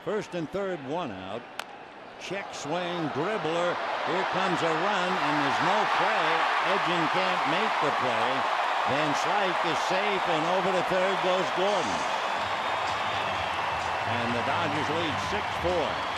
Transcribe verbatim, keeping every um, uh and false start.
First and third, one out. Check swing, dribbler. Here comes a run, and there's no play. Edgin can't make the play. Then Slyke is safe, and over to third goes Gordon. And the Dodgers lead six four.